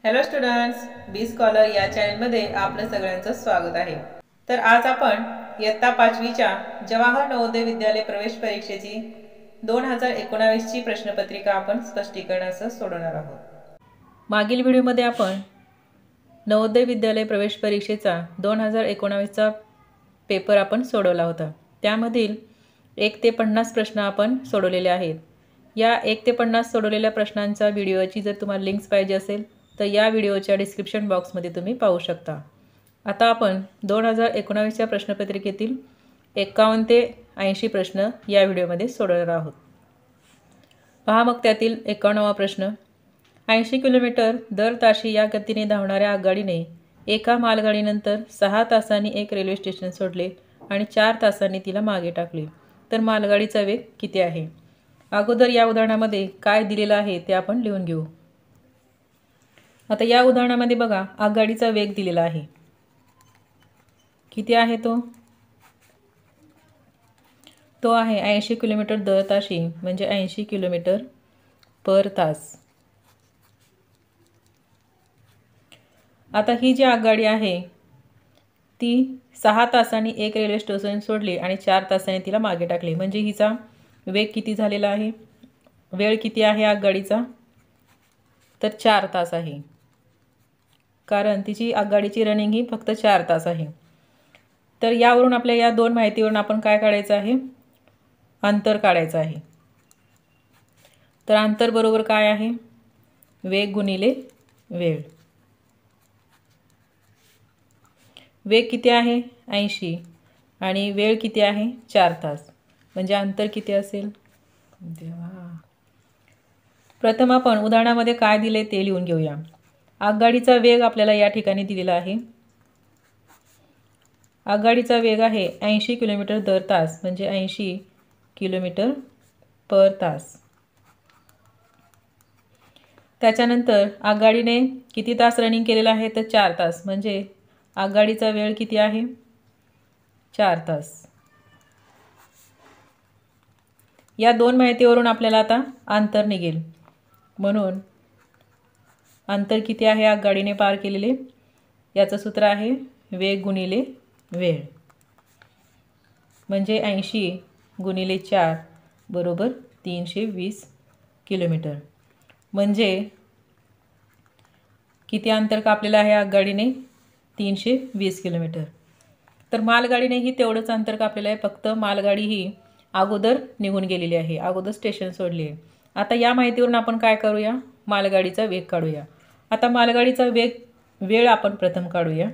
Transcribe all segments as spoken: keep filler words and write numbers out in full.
Hello students, बी scholar या चॅनलमध्ये आपलं सगळ्यांचं स्वागत आहे। तर आज आपण इयत्ता पाचवीच्या जवाहर नवोदय विद्यालय प्रवेश परीक्षेची दोन हजार एकोणावीसची प्रश्नपत्रिका आपण स्पष्टीकरणासह सोडवणार आहोत। मागील व्हिडिओमध्ये आपण नवोदय विद्यालय प्रवेश परीक्षेचा दोन हजार एकोणावीसचा पेपर आपण सोडवला होता। त्यामधील एक ते पन्नास प्रश्न आपण सोडवलेले आहेत। या एक ते पन्नास सोडवलेल्या प्रश्नांचा व्हिडिओची जर तुम्हाला लिंक्स पाहिजे असेल तर या व्हिडिओच्या डिस्क्रिप्शन बॉक्समध्ये तुम्ही पाहू शकता। आता आपण दोन हजार एकोणावीसच्या प्रश्नपत्रिकेतील एकावन्न ते ऐंशी प्रश्न या व्हिडिओमध्ये सोडवणार आहोत। पहा मग त्यातील एकावन्नवा प्रश्न, ऐंशी किलोमीटर दर ताशी या गतीने धावणाऱ्या आगगाडीने एका मालगाडीनंतर सहा तासांनी एक रेल्वे स्टेशन सोडले आणि चार तासांनी तिला मागे टाकले, तर मालगाडीचा वेग किती आहे? अगोदर या उदाहरणामध्ये काय दिलेलं आहे ते आपण लिहून घेऊ। आता या उदाहरणामध्ये बघा, आगगाडीचा वेग दिलेला आहे। किती आहे तो? तो आहे ऐंशी किलोमीटर दर ताशी, म्हणजे ऐंशी किलोमीटर पर तास। आता ही जी आगगाडी आहे ती सहा तासांनी एक रेल्वे स्टेशन सोडली आणि चार तासांनी तिला मागे टाकले, म्हणजे हिचा वेग किती झालेला आहे? वेळ किती आहे आगगाडीचा? तर चार तास आहे, कारण तिची आगगाडीची रनिंग ही फक्त चार तास आहे। तर यावरून आपल्या या दोन माहितीवरून आपण काय काढायचं आहे? अंतर काढायचं आहे। तर अंतर बरोबर काय आहे? वेग गुणिले वेळ। वेग किती आहे? ऐंशी, आणि वेळ किती आहे? चार तास, म्हणजे अंतर किती असेल? देवा, प्रथम आपण उदाहरणामध्ये काय दिले ते लिहून घेऊया। आगगाडीचा वेग आपल्याला या ठिकाणी दिलेला आहे। आगगाडीचा वेग आहे ऐंशी किलोमीटर दर तास, म्हणजे ऐंशी किलोमीटर पर तास। त्याच्यानंतर आगगाडीने किती तास रनिंग केलेला आहे? तर चार तास, म्हणजे आगगाडीचा वेळ किती आहे? चार तास। या दोन माहितीवरून आपल्याला आता अंतर निघेल, म्हणून अंतर किती आहे आगगाडीने पार केलेले? याचं सूत्र आहे वेग गुणिले वेळ, म्हणजे ऐंशी गुणिले चार बरोबर तीनशे वीस किलोमीटर। म्हणजे किती अंतर कापलेलं आहे आगगाडीने? तीनशे वीस किलोमीटर। तर मालगाडीनेही तेवढंच अंतर कापलेलं आहे, फक्त मालगाडी ही अगोदर निघून गेलेली आहे, अगोदर स्टेशन सोडली आहे। आता या माहितीवरून आपण काय करूया? मालगाडीचा वेग काढूया। आता मालगाडीचा वेग वेळ आपण प्रथम काढूया।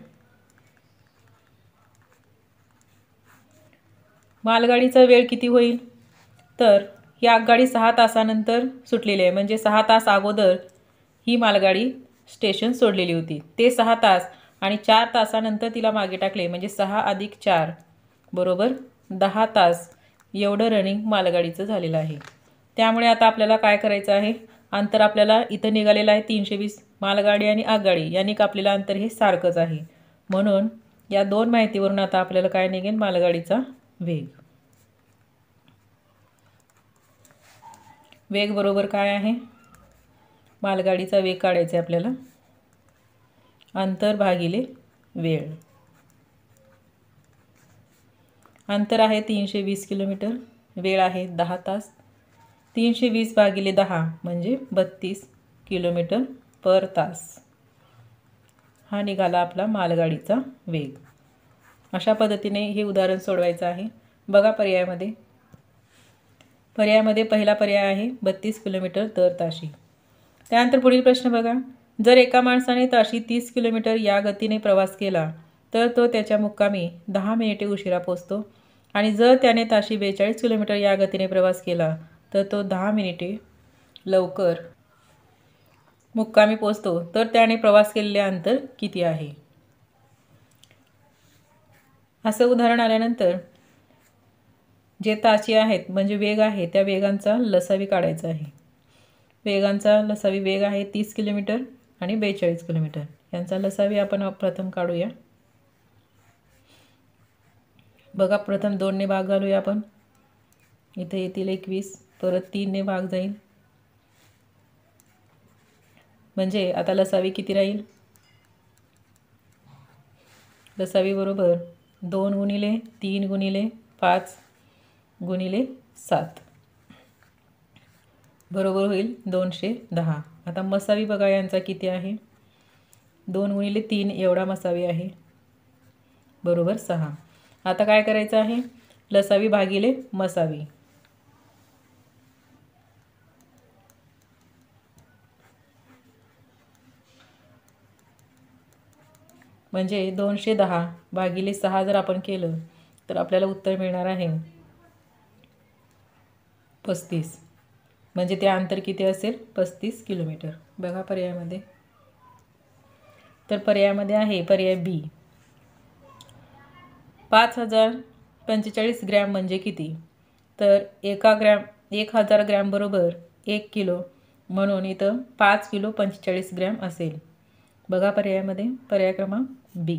मालगाडीचा वेळ किती होईल? तर ही आगगाडी सहा तासानंतर सुटलेली आहे, म्हणजे सहा तास अगोदर ही मालगाडी स्टेशन सोडलेली होती। ते सहा तास आणि चार तासानंतर तिला मागे टाकले, म्हणजे सहा अधिक चार बरोबर दहा तास एवढं रनिंग मालगाडीचं झालेलं आहे। त्यामुळे आता आपल्याला काय करायचं आहे? अंतर आपल्याला इथं निघालेलं आहे तीनशे वीस, मालगाडी आणि आगगाडी यांनी कापलेलं अंतर हे सारखंच आहे, म्हणून या दोन माहितीवरून आता आपल्याला काय निघेल? मालगाडीचा वेग। वेग बरोबर काय आहे? मालगाडीचा वेग काढायचा आहे आपल्याला, अंतर भागिले वेळ। अंतर आहे तीनशे वीस किलोमीटर, वेळ आहे दहा तास। तीनशे वीस भागिले दहा म्हणजे बत्तीस किलोमीटर पर तास। हा निघाला आपला मालगाडीचा वेग। अशा पद्धतीने हे उदाहरण सोडवायचं आहे। बघा पर्यायामध्ये, पर्यायामध्ये पहिला पर्याय आहे बत्तीस किलोमीटर दर ताशी। त्यानंतर पुढील प्रश्न बघा, जर एका माणसाने ताशी तीस किलोमीटर या गतीने प्रवास केला तर तो त्याच्या मुक्कामी दहा मिनिटे उशिरा पोहोचतो, आणि जर त्याने ताशी बेचाळीस किलोमीटर या गतीने प्रवास केला तर तो दहा मिनिटे लवकर मुक्कामी पोहोचतो, तर त्याने प्रवास केलेले अंतर किती आहे? असं उदाहरण आल्यानंतर जे ताशी आहेत म्हणजे वेग आहे त्या वेगांचा लसावी काढायचा आहे। वेगांचा लसावी वेग आहे तीस किलोमीटर आणि बेचाळीस किलोमीटर, यांचा लसावी आपण प्रथम काढूया। बघा, प्रथम दोनने भाग घालूया आपण, इथे येतील एकवीस, परत तीनने भाग जाईल, म्हणजे आता लसावी किती राहील? लसावी बरोबर दोन गुणिले तीन गुणिले पाच गुणिले सात बरोबर होईल दोनशे दहा. आता मसावी बघा यांचा किती आहे? दोन गुणिले तीन एवढा मसावी आहे बरोबर सहा. आता काय करायचं आहे? लसावी भागिले मसावी. म्हणजे दोनशे दहा भागिले सहा जर आपण केलं तर आपल्याला उत्तर मिळणार आहे पस्तीस. म्हणजे ते अंतर किती असेल? पस्तीस किलोमीटर. बघा पर्यायामध्ये. तर पर्यायामध्ये आहे पर्याय बी. पाच हजार पंचेचाळीस ग्रॅम म्हणजे किती? तर एका ग्रॅम एक हजार ग्रॅम बरोबर एक किलो, म्हणून इथं पाच किलो पंचेचाळीस ग्रॅम असेल. बघा पर्यायामध्ये पर्याय क्रमांक बी.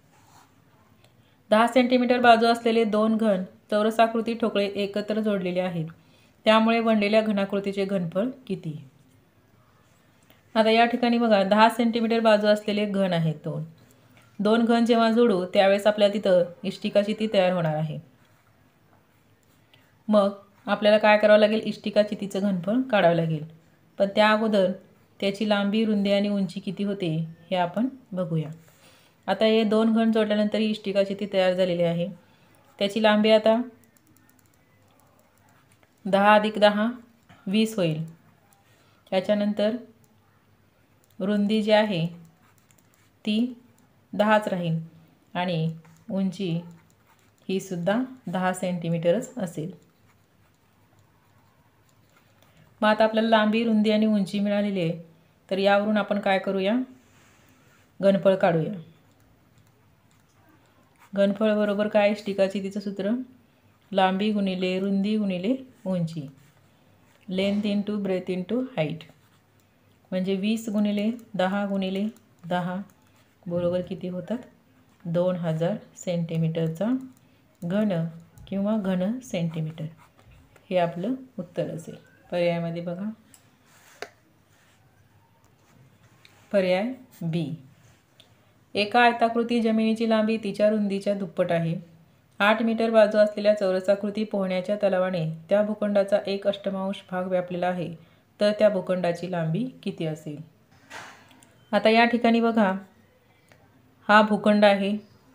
दहा सेंटीमीटर बाजू असलेले दोन घन चौरसाकृती ठोकळे एकत्र जोडलेले आहेत, त्यामुळे बनलेल्या घनाकृतीचे घनफळ किती? आता या ठिकाणी बघा दहा सेंटीमीटर बाजू असलेले घन आहेत दोन. दोन घन जेव्हा जोडू त्यावेळेस आपल्याला तिथं इष्टिका चिती तयार होणार आहे. मग आपल्याला काय करावं लागेल? इष्टिका चितीचं घनफळ काढावं लागेल. पण त्या अगोदर त्याची लांबी, रुंदी आणि उंची किती होते हे आपण बघूया. आता हे दोन घन जोडल्यानंतर ही इष्टिका चिती तयार झालेली आहे. त्याची लांबी आता दहा अधिक दहा वीस होईल. त्याच्यानंतर रुंदी जी आहे ती दहाच राहील आणि उंची ही सुद्धा दहा सेंटीमीटरच असेल. मग आता आपल्याला लांबी, रुंदी आणि उंची मिळालेली आहे, तर यावरून आपण काय करूया? घनफळ काढूया. घनफळ बरोबर काय? इष्टिका चितीचं सूत्र लांबी गुणिले रुंदी गुणिले उंची, length into breadth into height. म्हणजे वीस गुणिले दहा गुणिले दहा बरोबर किती होतात? दोन हजार सेंटीमीटरचा घन किंवा घन सेंटीमीटर हे आपलं उत्तर असेल. पर्यायामध्ये बघा पर्याय बी. एका आयताकृती जमिनीची लांबी तिच्या रुंदीच्या दुप्पट आहे. आठ मीटर बाजू असलेल्या चौरसाकृती पोहण्याच्या तलावाने त्या भूखंडाचा एक अष्टमांश भाग व्यापलेला आहे, तर त्या भूखंडाची लांबी किती असेल? आता या ठिकाणी बघा हा भूखंड आहे.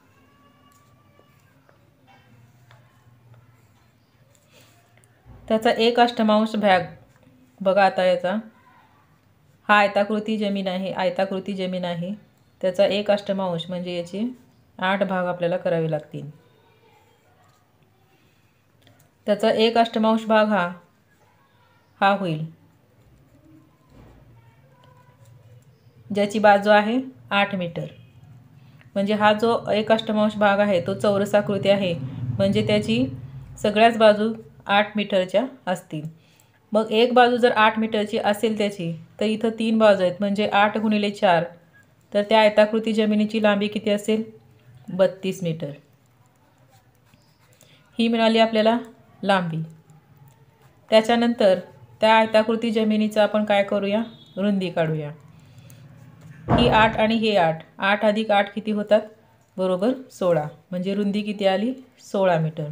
त्याचा एक अष्टमांश भाग बघा. आता याचा हा आयताकृती जमीन आहे. आयताकृती जमीन आहे त्याचा एक अष्टमांश म्हणजे याचे आठ भाग आपल्याला करावे लागतील. त्याचा एक अष्टमांश भाग हा हा होईल ज्याची बाजू आहे आठ मीटर. म्हणजे हा जो एक अष्टमांश भाग आहे तो चौरसाकृती आहे, म्हणजे त्याची सगळ्याच बाजू आठ मीटरच्या असतील. मग एक बाजू जर आठ मीटरची असेल त्याची, तर इथं तीन बाजू आहेत म्हणजे आठ गुणिले चार, तर त्या आयताकृती जमिनीची लांबी किती असेल? बत्तीस मीटर. ही मिळाली आपल्याला लांबी. त्याच्यानंतर त्या आयताकृती जमिनीचा आपण काय करूया? रुंदी काढूया. ही आठ आणि हे आठ, आठ अधिक आठ किती होतात? बरोबर सोळा. म्हणजे रुंदी किती आली? सोळा मीटर.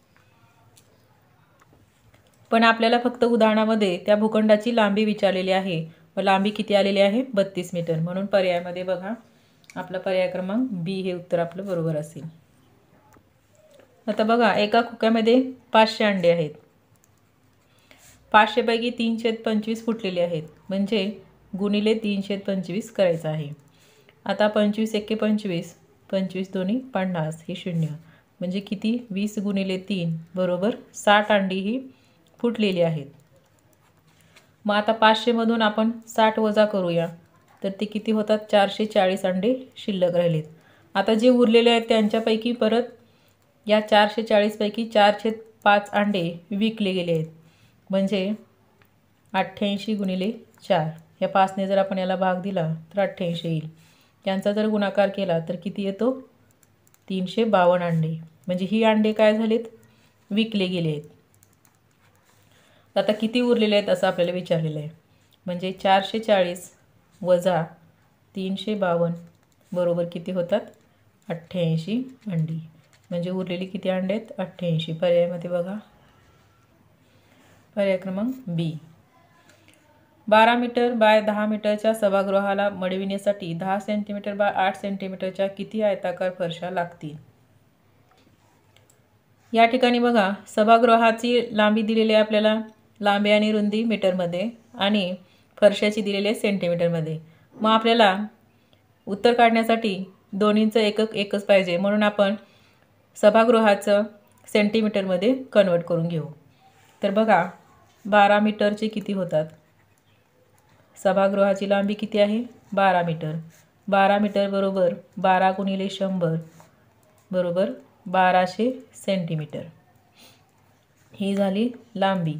पण आपल्याला फक्त उदाहरणामध्ये त्या भूखंडाची लांबी विचारलेली आहे व लांबी किती आलेली आहे? बत्तीस मीटर. म्हणून पर्यायामध्ये बघा आपला पर्याय क्रमांक बी हे उत्तर आपलं बरोबर असेल. आता बघा एका खोक्यामध्ये पाचशे अंडे आहेत. पाचशे पैकी तीनशे पंचवीस फुटलेले आहेत, म्हणजे गुणिले तीनशे पंचवीस करायचं आहे. आता पंचवीस एके पंचवीस, पंचवीस दोन्ही पन्नास, ही शून्य, म्हणजे किती? वीस गुणिले तीन बरोबर साठ अंडी ही फुटलेली आहेत. मग आता पाचशेमधून आपण साठ वजा करूया, तर ते किती होतात? चारशे चाळीस अंडे शिल्लक राहिलेत. आता जे उरलेले आहेत त्यांच्यापैकी परत या चारशे चाळीसपैकी चारशे पाच अंडे विकले गेले आहेत, म्हणजे अठ्ठ्याऐंशी गुणिले चार, या पाचने जर आपण याला भाग दिला तर अठ्ठ्याऐंशी येईल. यांचा जर गुणाकार केला तर किती येतो? तीनशे बावन्न अंडे. म्हणजे ही अंडे काय झालेत? विकले गेले आहेत. आता किती उरलेले आहेत असं आपल्याला विचारलेलं आहे. म्हणजे चारशे चाळीस वजा तीनशे बावन्न बरोबर किती होतात? अठ्ठ्याऐंशी अंडी. म्हणजे उरलेली किती अंडे आहेत? अठ्ठ्याऐंशी. पर्यायामध्ये बघा, पर्याय क्रमांक बी. बारा मीटर बाय दहा मीटरच्या सभागृहाला मडविण्यासाठी दहा सेंटीमीटर बाय आठ सेंटीमीटरच्या किती आयताकार फरशा लागतील? या ठिकाणी बघा, सभागृहाची लांबी दिलेली आहे आपल्याला, लांबी आणि रुंदी मीटरमध्ये, आणि फरशाची दिलेली आहे सेंटीमीटरमध्ये. मग आपल्याला उत्तर काढण्यासाठी दोन्हींचं एकक एकच पाहिजे, म्हणून आपण सभागृहाचं सेंटीमीटरमध्ये कन्वर्ट करून घेऊ. तर बघा, बारा मीटरचे किती होतात? सभागृहाची लांबी किती आहे? बारा मीटर. बारा मीटर बरोबर बारा गुणिले शंभर बरोबर बाराशे सेंटीमीटर. ही झाली लांबी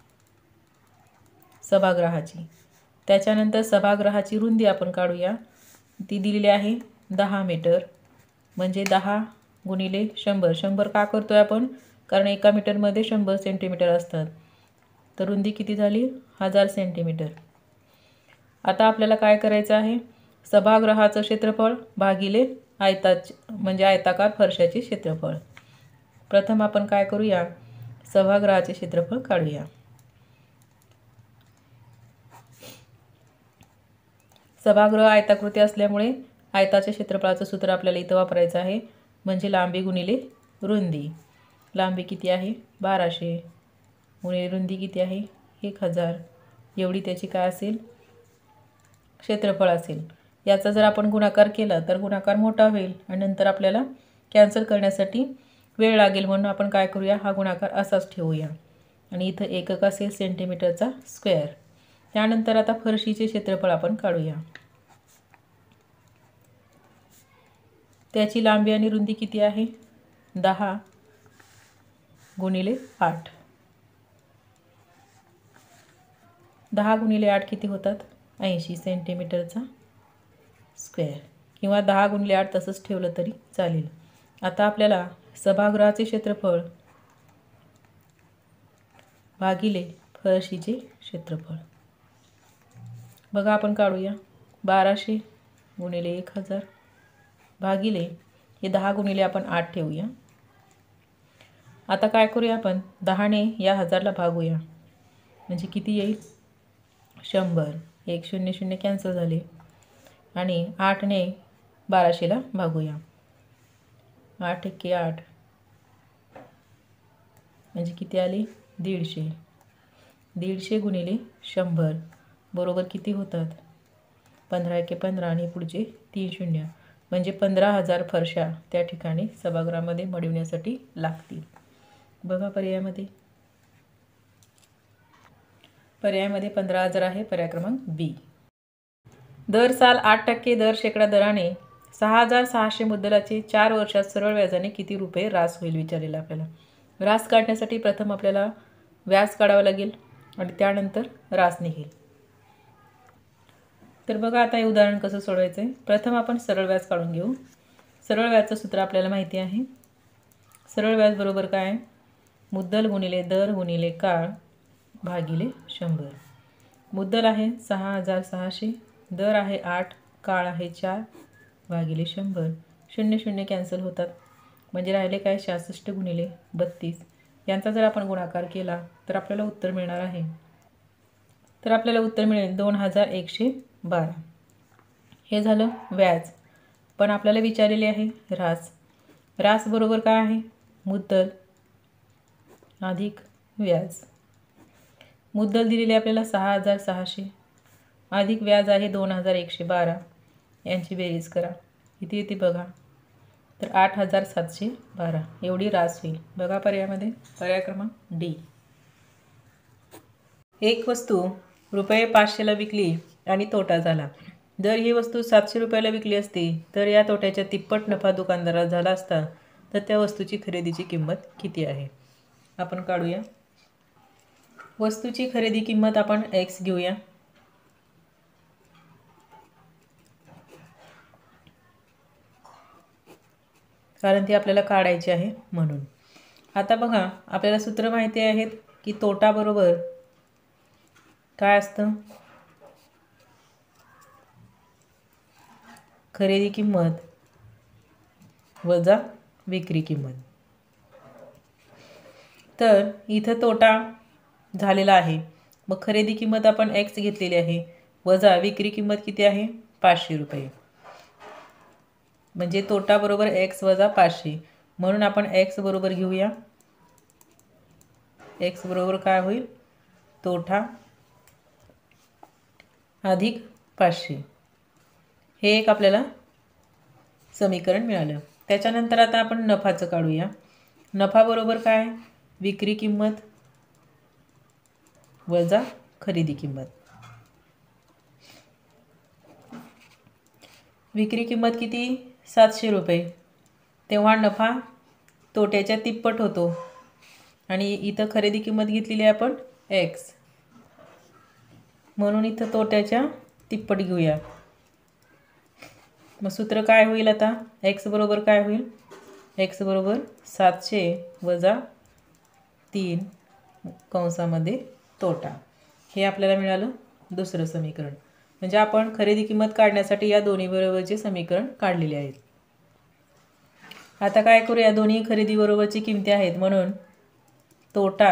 सभागृहाची. त्याच्यानंतर सभागृहाची रुंदी आपण काढूया. ती दिलेली आहे दहा मीटर. म्हणजे दहा गुणिले शंभर. शंभर का करतोय आपण? कारण एका मीटरमध्ये शंभर सेंटीमीटर असतात. तर रुंदी किती झाली? हजार सेंटीमीटर. आता आपल्याला काय करायचं आहे? सभागृहाचं क्षेत्रफळ भागिले आयताचे म्हणजे आयताकार फरशाचे क्षेत्रफळ. प्रथम आपण काय करूया? सभागृहाचे क्षेत्रफळ काढूया. सभागृह आयताकृती असल्यामुळे आयताच्या क्षेत्रफळाचं सूत्र आपल्याला इथं वापरायचं आहे. म्हणजे लांबी गुणिले रुंदी. लांबी किती आहे? बाराशे गुणिले रुंदी किती आहे? एक हजार. एवढी त्याची काय असेल? क्षेत्रफळ असेल. याचा जर आपण गुणाकार केला तर गुणाकार मोठा होईल आणि नंतर आपल्याला कॅन्सल करण्यासाठी वेळ लागेल, म्हणून आपण काय करूया? हा गुणाकार असाच ठेवूया आणि इथं एकक असेल सेंटीमीटरचा स्क्वेअर. त्यानंतर आता फरशीचे क्षेत्रफळ आपण काढूया. त्याची लांबी आणि रुंदी किती आहे? दहा गुणिले आठ. दहा गुणिले आठ किती होतात? ऐंशी सेंटीमीटरचा स्क्वेअर. किंवा दहा गुणिले आठ तसंच ठेवलं तरी चालेल. आता आपल्याला सभागृहाचे क्षेत्रफळ भागिले फरशीचे क्षेत्रफळ बघा आपण काढूया. बाराशे गुणिले एक हजार भागिले हे दहा गुणिले आपण आठ ठेवूया. आता काय करूया आपण? दहाने या हजारला भागूया. म्हणजे किती येईल? शंभर. एक शून्य शून्य कॅन्सल झाले. आणि आठने बाराशेला भागूया. आठ एके आठ म्हणजे किती आली? दीडशे. दीडशे गुणिले शंभर बरोबर किती होतात? पंधरा एके पंधरा आणि पुढचे तीन शून्य म्हणजे पंधरा हजार फरशा त्या ठिकाणी सभागृहामध्ये मडविण्यासाठी लागतील. बघा पर्यायामध्ये, पर्यायामध्ये पंधरा हजार आहे. पर्याय क्रमांक बी. दर साल आठ टक्के दर शेकडा दराने सहा हजार सहाशे मुद्दलाचे चार वर्षात सरळ व्याजाने किती रुपये रास होईल विचारलेलं आपल्याला. रास काढण्यासाठी प्रथम आपल्याला व्याज काढावं लागेल आणि त्यानंतर रास निघेल. तर बघा आता हे उदाहरण कसं सोडवायचं आहे. प्रथम आपण सरळ व्याज काढून घेऊ. सरळ व्याजचं सूत्र आपल्याला माहिती आहे. सरळ व्याज बरोबर काय? मुद्दल गुणिले दर गुणिले काळ भागिले शंभर. मुद्दल आहे सहा हजार सहाशे, दर आहे आठ, काळ आहे चार भागिले शंभर. शून्य शून्य कॅन्सल होतात म्हणजे राहिले काय? सहासष्ट गुणिले बत्तीस. यांचा जर आपण गुणाकार केला तर आपल्याला उत्तर मिळणार आहे. तर आपल्याला उत्तर मिळेल दोन हजार एकशे बारा. हे झालं व्याज. पण आपल्याला विचारलेले आहे रास. रास बरोबर काय आहे? मुद्दल अधिक व्याज. मुद्दल दिलेली आपल्याला सहा हजार सहाशे अधिक व्याज आहे दोन हजार एकशे बारा. यांची बेरीज करा किती येते बघा. तर आठ हजार सातशे बारा एवढी रास होईल. बघा पर्यायामध्ये, पर्याय क्रमांक डी. एक वस्तू रुपये पाचशेला विकली आणि तोटा झाला. जर ही वस्तू सातशे रुपयाला विकली असती तर या तोट्याच्या तिप्पट नफा दुकानदाराला झाला असता. तर त्या वस्तूची खरेदीची किंमत किती आहे? आपण काढूया. वस्तूची खरेदी किंमत आपण एक्स घेऊया. कारण ती आपल्याला काढायची आहे म्हणून. आता बघा आपल्याला सूत्र माहिती आहेत की तोटा बरोबर काय असतं? खरेदी किंमत वजा विक्री किंमत. तर इथं तोटा झालेला आहे. मग खरेदी किंमत आपण एक्स घेतलेली आहे वजा विक्री किंमत किती आहे पाचशे रुपये. म्हणजे तोटा बरोबर एक्स वजा पाचशे. म्हणून आपण एक्स बरोबर घेऊया. एक्स बरोबर काय होईल तोटा अधिक पाचशे. हे एक आपल्याला समीकरण मिळालं. त्याच्यानंतर आता आपण नफाचं काढूया. नफा बरोबर काय विक्री किंमत वजा खरेदी किंमत. विक्री किंमत किती सातशे रुपये. तेव्हा नफा तोट्याच्या तिप्पट होतो आणि इथं खरेदी किंमत घेतलेली आहे आपण एक्स, म्हणून इथं तोट्याच्या तिप्पट घेऊया. मग सूत्र काय होईल आता एक्स बरोबर काय होईल एक्स बरोबर सातशे वजा तीन कंसामध्ये तोटा. हे आपल्याला मिळालं दुसरं समीकरण. म्हणजे आपण खरेदी किंमत काढण्यासाठी या दोन्ही बरोबरचे समीकरण काढलेले आहेत. आता काय करूया दोन्ही खरेदी बरोबरची किमती आहेत म्हणून तोटा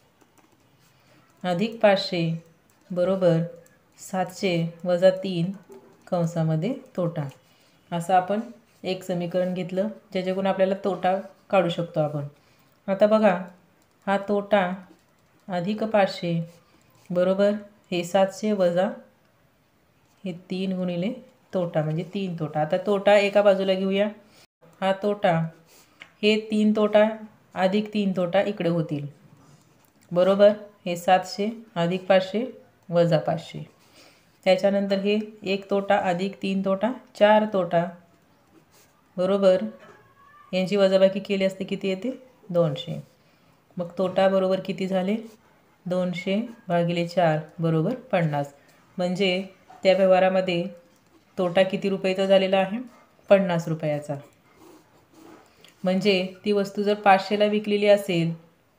अधिक पाचशे बरोबर सातशे वजा तीन कंसामध्ये तोटा. असं आपण एक समीकरण घेतलं ज्याच्याकडून आपल्याला तोटा काढू शकतो आपण. आता बघा हा तोटा अधिक पाचशे बरोबर हे सातशे वजा हे तीन गुणिले तोटा म्हणजे तीन तोटा. आता तोटा एका बाजूला घेऊया. हा तोटा हे तीन तोटा अधिक तीन तोटा इकडे होतील बरोबर. हे सातशे अधिक पाचशे वजा पाचशे. त्याच्यानंतर हे एक तोटा अधिक तीन तोटा चार तोटा बरोबर. यांची वजाबाकी केली असते किती येते दोनशे. मग तोटा बरोबर किती झाले दोनशे भागिले चार बरोबर पन्नास. म्हणजे त्या व्यवहारामध्ये तोटा किती रुपयाचा झालेला आहे पन्नास रुपयाचा. म्हणजे ती वस्तू जर पाचशेला विकलेली असेल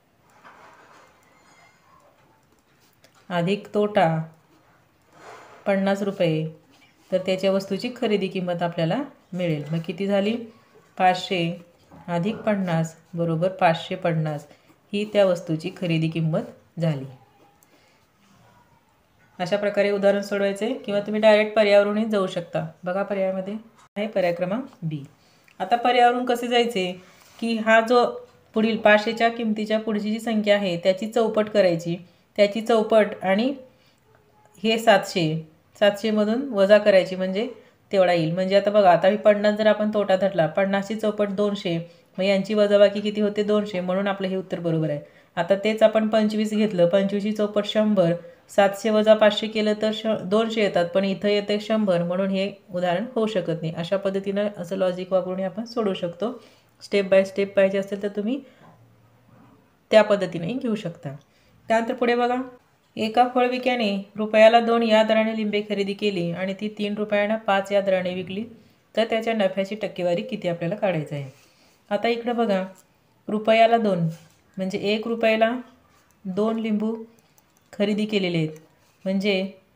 अधिक तोटा पन्नास रुपये तर त्याच्या वस्तूची खरेदी किंमत आपल्याला मिळेल. मग किती झाली पाचशे अधिक पन्नास बरोबर पाचशे पन्नास ही त्या वस्तूची खरेदी किंमत झाली. अशा प्रकारे उदाहरण सोडवायचे किंवा तुम्ही डायरेक्ट पर्यायावरूनही जाऊ शकता. बघा पर्यायामध्ये आहे पर्याय क्रमांक बी. आता पर्यायावरून कसे जायचे की हा जो पुढील पाचशेच्या किमतीच्या पुढची जी संख्या आहे त्याची चौपट करायची. त्याची चौपट आणि हे सातशे सातशेमधून वजा करायची म्हणजे तेवढा येईल. म्हणजे आता बघा आता ही पन्नास जर आपण तोटा धरला पन्नासची चौपट दोनशे मग यांची वजाबाकी किती होते दोनशे म्हणून आपलं हे उत्तर बरोबर आहे. आता तेच आपण पंचवीस घेतलं पंचवीसची चौपट शंभर सातशे वजा पाचशे केलं तर श दोनशे येतात पण इथं येते शंभर म्हणून हे उदाहरण होऊ शकत नाही. अशा पद्धतीनं असं लॉजिक वापरून आपण सोडवू शकतो. स्टेप बाय स्टेप पाहिजे असेल तर तुम्ही त्या पद्धतीनेही घेऊ शकता. त्यानंतर पुढे बघा एका फळविक्याने रुपयाला दोन या दराने लिंबे खरेदी केली आणि ती तीन रुपयांना पाच या दराने विकली तर त्याच्या नफ्याची टक्केवारी किती आपल्याला काढायचं आहे. आता इकडं बघा रुपयाला दोन म्हणजे एक रुपयाला दोन लिंबू खरेदी केलेले आहेत. म्हणजे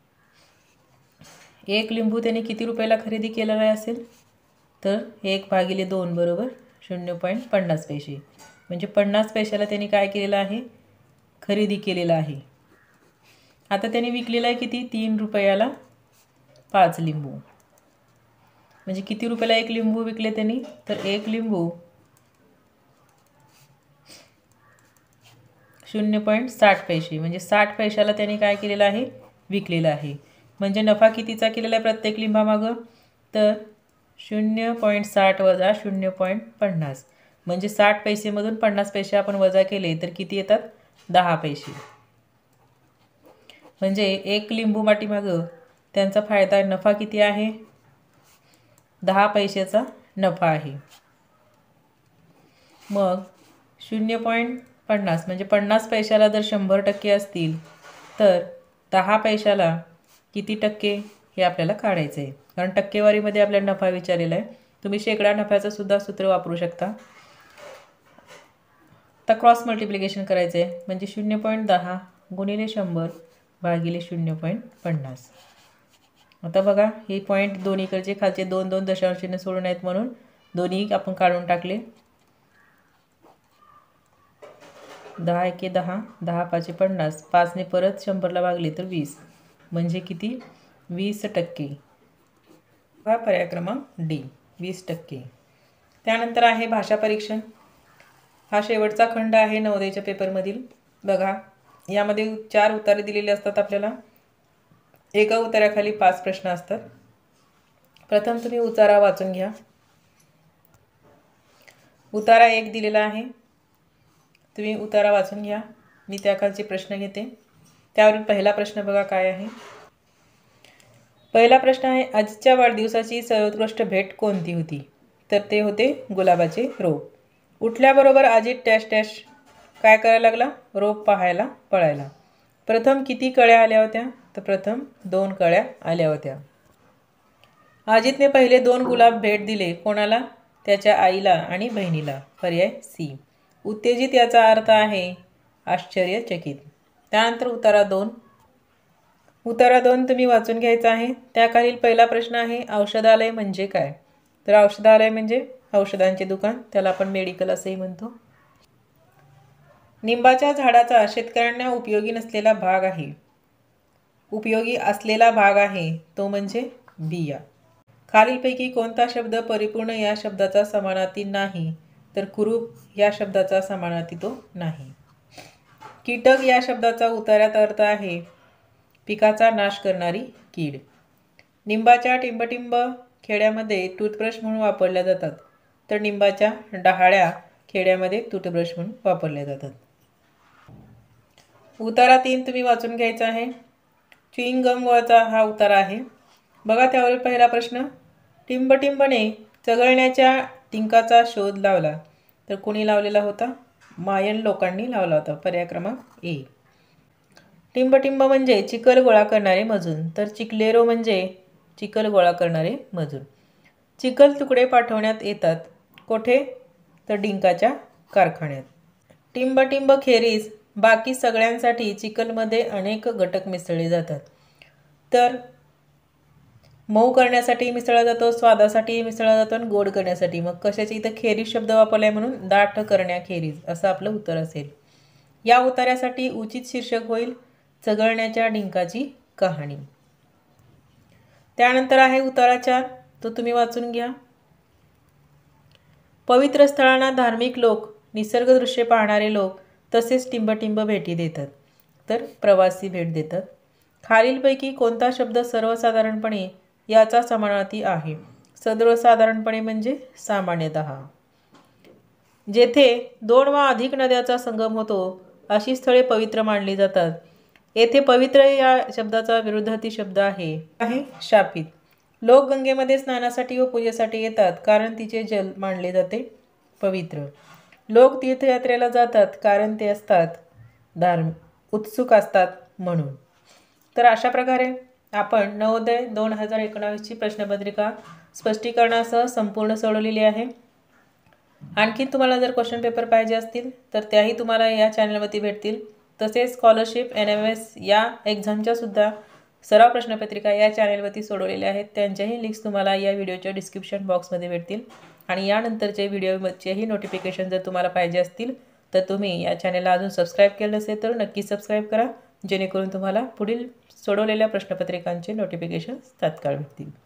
एक लिंबू त्याने किती रुपयाला खरेदी केलेला असेल तर एक भागिले दोन बरोबर शून्य पॉईंट पन्नास पैसे. म्हणजे पन्नास पैशाला त्यांनी काय केलेलं आहे खरेदी केलेलं आहे. आता त्यांनी विकलेला आहे किती तीन रुपयाला पाच लिंबू. म्हणजे किती रुपयाला एक लिंबू विकले त्यांनी तर एक लिंबू शून्य पॉईंट साठ पैसे. म्हणजे साठ पैशाला त्यांनी काय केलेलं आहे विकलेलं आहे. म्हणजे नफा कितीचा केलेला आहे प्रत्येक लिंबामागं तर शून्य पॉईंट साठ वजा शून्य पॉईंट पन्नास. म्हणजे साठ पैसेमधून पन्नास पैसे आपण वजा केले तर किती येतात दहा पैसे. म्हणजे एक लिंबू पाठीमागं त्यांचा फायदा नफा किती आहे दहा पैशाचा नफा आहे. मग शून्य पॉईंट पन्नास म्हणजे पन्नास पैशाला जर शंभर टक्के असतील तर दहा पैशाला किती टक्के हे आपल्याला काढायचं आहे. कारण टक्केवारीमध्ये आपल्याला नफा विचारलेला आहे. तुम्ही शेकडा नफ्याचं सुद्धा सूत्र वापरू शकता. आता क्रॉस मल्टिप्लिकेशन करायचं आहे म्हणजे शून्य पॉईंट दहा गुणिले शंभर भागिले शून्य पॉईंट पन्नास. आता बघा हे पॉईंट दोन्हीकडचे खालचे दोन दोन दशांश चिन्ह सोडून आहेत म्हणून दोन्ही आपण काढून टाकले. दहा एके दहा, दहा पाचे पन्नास, पाचने परत शंभरला भागले तर वीस, म्हणजे किती? वीस टक्के. हा पर्याय क्रमांक डी, वीस टक्के. त्यानंतर आहे भाषा परीक्षण. हा शेवटचा खंड आहे नवोदयच्या पेपरमधील. बघा यामध्ये चार उत्तरे दिलेली असतात आपल्याला. एका उत्तराखाली पाच प्रश्न असतात. प्रथम तुम्ही उतारा वाचून घ्या. उतारा एक दिलेला आहे, तुम्ही उतारा वाचून घ्या. मी त्याखालचे प्रश्न घेते. त्यावरील पहिला प्रश्न बघा काय आहे. पहिला प्रश्न आहे, आजीच्या वाढदिवसाची सर्वोत्कृष्ट भेट कोणती होती? तर ते होते गुलाबाचे रोप. उठल्याबरोबर आजी टॅश टॅश काय करायला लागला? रोप पाहायला पळायला. प्रथम किती कळ्या आल्या होत्या? तर प्रथम दोन कळ्या आल्या होत्या. अजितने पहिले दोन गुलाब भेट दिले कोणाला? त्याच्या आईला आणि बहिणीला. पर्याय सी. उत्तेजित याचा अर्थ आहे आश्चर्यचकित. त्यानंतर उतारा दोन. उतारा दोन तुम्ही वाचून घ्यायचा आहे. त्याखालील पहिला प्रश्न आहे, औषधालय म्हणजे काय? तर औषधालय म्हणजे औषधांचे दुकान, त्याला आपण मेडिकल असेही म्हणतो. निंबाच्या झाडाचा शेतकऱ्यांना उपयोगी नसलेला भाग आहे. उपयोगी असलेला भाग आहे तो म्हणजे बिया. खालीलपैकी कोणता शब्द परिपूर्ण या शब्दाचा समानार्थी नाही? तर कुरूप या शब्दाचा समानार्थी तो नाही. कीटक या शब्दाचा उतार्यात अर्थ आहे पिकाचा नाश करणारी कीड. निंबाच्या टिंबटिंब खेड्यामध्ये टूथब्रश म्हणून वापरल्या जातात, तर निंबाच्या डहाळ्या खेड्यामध्ये टूथब्रश म्हणून वापरल्या जातात. उतारा तीन तुम्ही वाचून घ्यायचा आहे. च्युइंग गम वळचा हा उतारा आहे. बघा त्यावरील पहिला प्रश्न, टिंबटिंबने चघळण्याच्या टिंकाचा शोध लावला. तर कोणी लावलेला होता? मायन लोकांनी लावला होता. पर्याय क्रमांक ए. टिंबटिंब म्हणजे चिखल गोळा करणारे मजूर, तर चिखलेरो म्हणजे चिखल गोळा करणारे मजूर. चिखल तुकडे पाठवण्यात येतात कोठे? तर डिंकाच्या कारखान्यात. टिंबटिंब खेरीज बाकी सगळ्यांसाठी चिखलमध्ये अनेक घटक मिसळले जातात. तर मऊ करण्यासाठी मिसळला जातो, स्वादासाठी मिसळला जातो आणि गोड करण्यासाठी. मग कशाची इथं खेरीज शब्द वापरलाय म्हणून दाट करण्याखेरीज असं आपलं उत्तर असेल. या उतार्यासाठी उचित शीर्षक होईल चघळण्याच्या डिंकाची कहाणी. त्यानंतर आहे उतारा चार, तो तुम्ही वाचून घ्या. पवित्र स्थळांना धार्मिक लोक, निसर्ग दृश्य पाहणारे लोक तसेच टिंबटिंब भेटी देतात, तर प्रवासी भेट देतात. खालीलपैकी कोणता शब्द सर्वसाधारणपणे याचा समानार्थी आहे? सर्वसाधारणपणे म्हणजे सामान्यतः. जेथे दोन वा अधिक नद्याचा संगम होतो अशी स्थळे पवित्र मानली जातात. येथे पवित्र या शब्दाचा विरुद्धार्थी शब्द आहे आहे शापित. लोक गंगेमध्ये स्नानासाठी व पूजेसाठी येतात कारण तिचे जल मानले जाते पवित्र. लोक तीर्थयात्रेला जातात कारण ते असतात धार्मिक उत्सुक असतात म्हणून. तर अशा प्रकारे आपण नवोदय दोन हजार एकोणावीसची प्रश्नपत्रिका स्पष्टीकरणासह संपूर्ण सोडवलेली आहे. आणखी तुम्हाला जर क्वेश्चन पेपर पाहिजे असतील तर त्याही तुम्हाला या चॅनलवरती भेटतील. तसेच स्कॉलरशिप, एन एम एस या एक्झामच्या सुद्धा सराव प्रश्नपत्रिका या चॅनलवरती सोडवलेल्या आहेत. त्यांच्याही लिंक्स तुम्हाला या व्हिडिओच्या डिस्क्रिप्शन बॉक्समध्ये भेटतील. आणि यानंतरचे व्हिडिओचेही नोटिफिकेशन जर तुम्हाला पाहिजे असतील तर तुम्ही या चॅनलला अजून सबस्क्राईब केलं नसेल तर नक्की सबस्क्राईब करा, जेणेकरून तुम्हाला पुढील सोडवलेल्या प्रश्नपत्रिकांचे नोटिफिकेशन तात्काळ भेटतील.